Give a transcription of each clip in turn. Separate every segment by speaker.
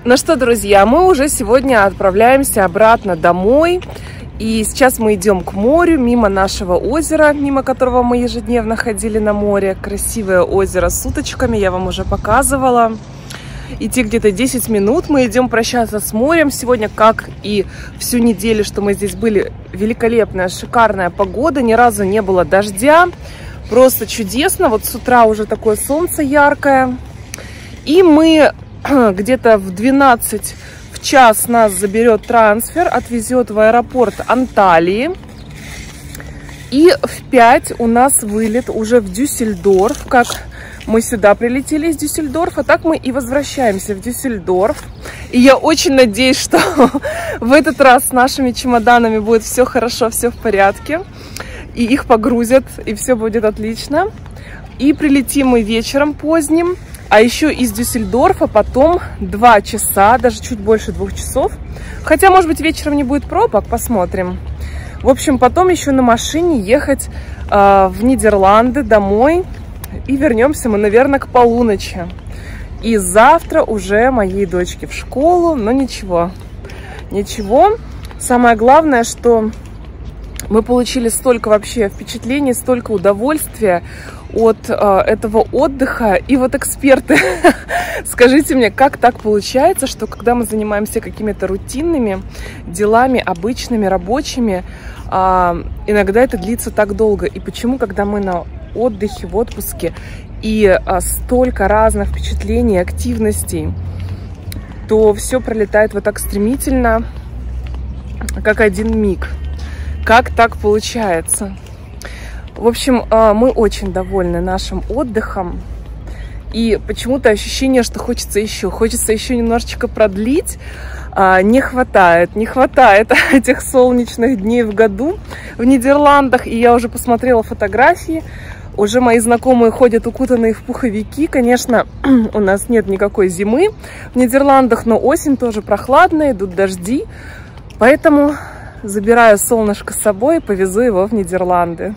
Speaker 1: Ну что, друзья, мы уже сегодня отправляемся обратно домой. И сейчас мы идем к морю, мимо нашего озера, мимо которого мы ежедневно ходили на море. Красивое озеро с уточками, я вам уже показывала. Идти где-то 10 минут, мы идем прощаться с морем. Сегодня, как и всю неделю, что мы здесь были, великолепная, шикарная погода. Ни разу не было дождя. Просто чудесно. Вот с утра уже такое солнце яркое. И мы где-то в 12 в час нас заберет трансфер, отвезет в аэропорт Анталии. И в 5 у нас вылет уже в Дюссельдорф. Как мы сюда прилетели из Дюссельдорфа, так мы и возвращаемся в Дюссельдорф. И я очень надеюсь, что в этот раз с нашими чемоданами будет все хорошо, все в порядке. И их погрузят, и все будет отлично. И прилетим мы вечером поздним. А еще из Дюссельдорфа потом 2 часа, даже чуть больше 2 часов. Хотя, может быть, вечером не будет пробок, посмотрим. В общем, потом еще на машине ехать в Нидерланды домой. И вернемся мы, наверное, к полуночи. И завтра уже моей дочке в школу. Но ничего, ничего. Самое главное, что мы получили столько вообще впечатлений, столько удовольствия от этого отдыха. И вот эксперты, скажите мне, как так получается, что когда мы занимаемся какими-то рутинными делами, обычными, рабочими, иногда это длится так долго? И почему, когда мы на отдыхе, в отпуске, и столько разных впечатлений, активностей, то все пролетает вот так стремительно, как один миг? Как так получается? В общем, мы очень довольны нашим отдыхом. И почему-то ощущение, что хочется еще немножечко продлить. Не хватает этих солнечных дней в году в Нидерландах. И я уже посмотрела фотографии. Уже мои знакомые ходят укутанные в пуховики. Конечно, у нас нет никакой зимы в Нидерландах, но осень тоже прохладная, идут дожди. Поэтому забираю солнышко с собой и повезу его в Нидерланды.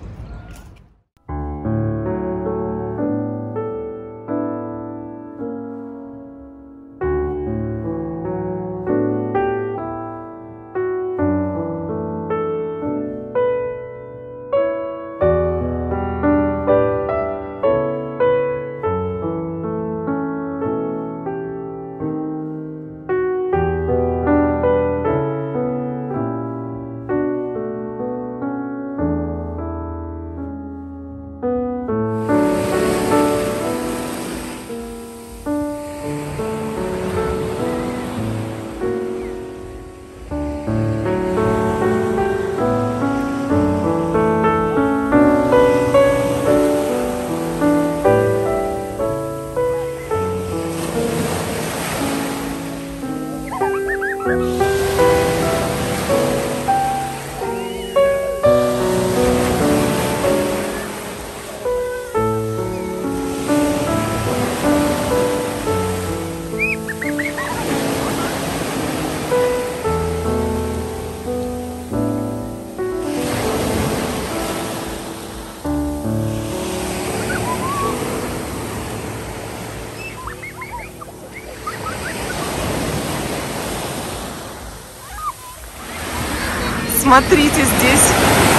Speaker 1: Смотрите, здесь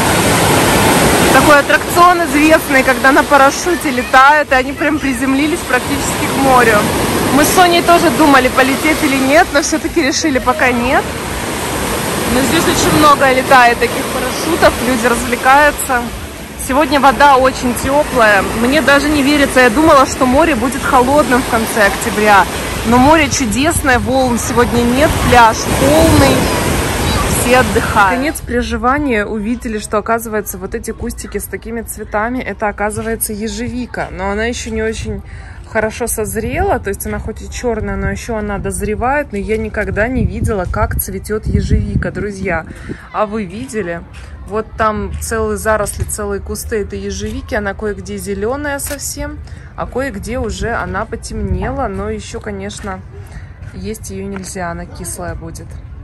Speaker 1: такой аттракцион известный, когда на парашюте летают, и они прям приземлились практически к морю. Мы с Соней тоже думали, полететь или нет, но все-таки решили пока нет. Но здесь очень много летает таких парашютов, люди развлекаются. Сегодня вода очень теплая, мне даже не верится, я думала, что море будет холодным в конце октября. Но море чудесное, волн сегодня нет, пляж полный. Все отдыхают. Конец приживания увидели, что оказывается вот эти кустики с такими цветами, это оказывается ежевика, но она еще не очень хорошо созрела, то есть она хоть и черная, но еще она дозревает, но я никогда не видела, как цветет ежевика, друзья. А вы видели? Вот там целые заросли, целые кусты этой ежевики, она кое-где зеленая совсем, а кое-где уже она потемнела, но еще, конечно, есть ее нельзя, она кислая будет.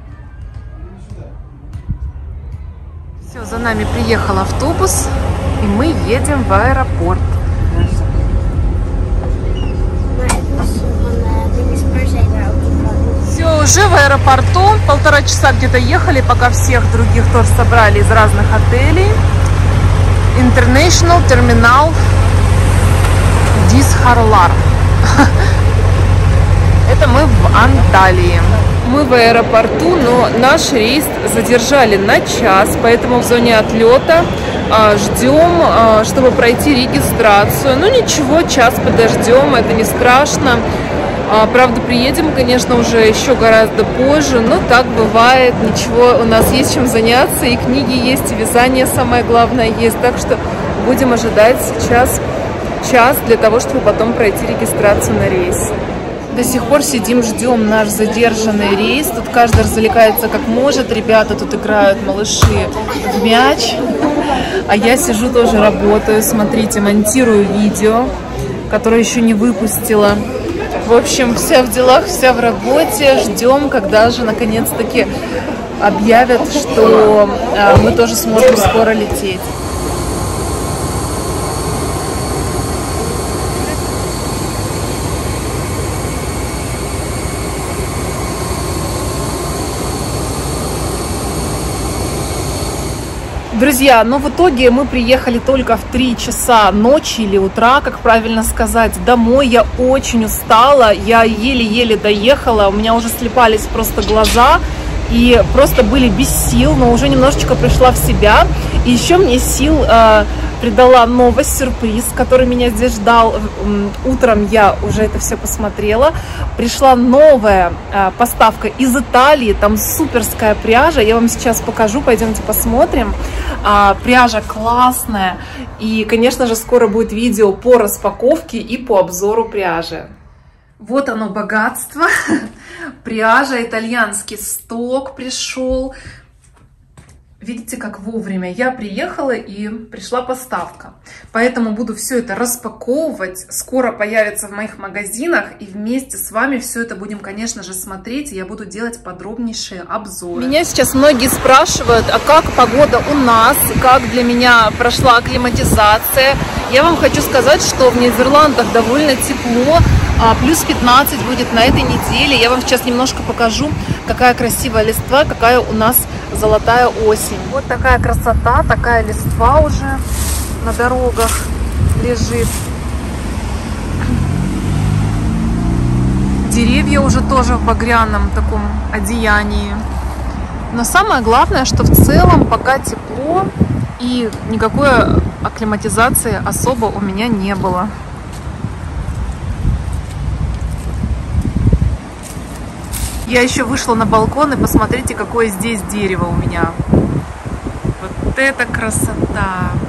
Speaker 1: Все, за нами приехал автобус, и мы едем в аэропорт. уже в аэропорту. 1,5 часа где-то ехали, пока всех других тоже собрали из разных отелей. International Terminal Дисхарлар. Это мы в Анталии. Мы в аэропорту, но наш рейс задержали на час, поэтому в зоне отлета ждем, чтобы пройти регистрацию. Ну ничего, час подождем, это не страшно. Правда, приедем, конечно, уже еще гораздо позже, но так бывает, ничего, у нас есть чем заняться, и книги есть, и вязание самое главное есть, так что будем ожидать сейчас час для того, чтобы потом пройти регистрацию на рейс. До сих пор сидим, ждем наш задержанный рейс. Тут каждый развлекается как может. Ребята тут играют, малыши, в мяч. А я сижу тоже работаю. Смотрите, монтирую видео, которое еще не выпустила. В общем, вся в делах, вся в работе. Ждем, когда же наконец-таки объявят, что мы тоже сможем скоро лететь. Друзья, но в итоге мы приехали только в 3 часа ночи или утра, как правильно сказать, домой. Я очень устала, я еле-еле доехала, у меня уже слепались просто глаза и просто были без сил, но уже немножечко пришла в себя. И еще мне сил придала новость, сюрприз, который меня здесь ждал. Утром я уже это все посмотрела. Пришла новая поставка из Италии, там суперская пряжа. Я вам сейчас покажу, пойдемте посмотрим. Пряжа классная. И, конечно же, скоро будет видео по распаковке и по обзору пряжи. Вот оно, богатство. Пряжа, итальянский сток пришел. Видите, как вовремя я приехала и пришла поставка. Поэтому буду все это распаковывать. Скоро появится в моих магазинах. И вместе с вами все это будем, конечно же, смотреть. И я буду делать подробнейшие обзоры. Меня сейчас многие спрашивают, а как погода у нас? Как для меня прошла акклиматизация? Я вам хочу сказать, что в Нидерландах довольно тепло. Плюс 15 будет на этой неделе. Я вам сейчас немножко покажу, какая красивая листва, какая у нас золотая осень. Вот такая красота, такая листва уже на дорогах лежит. Деревья уже тоже в багряном таком одеянии. Но самое главное, что в целом пока тепло и никакой акклиматизации особо у меня не было. Я еще вышла на балкон, и посмотрите, какое здесь дерево у меня. Вот это красота!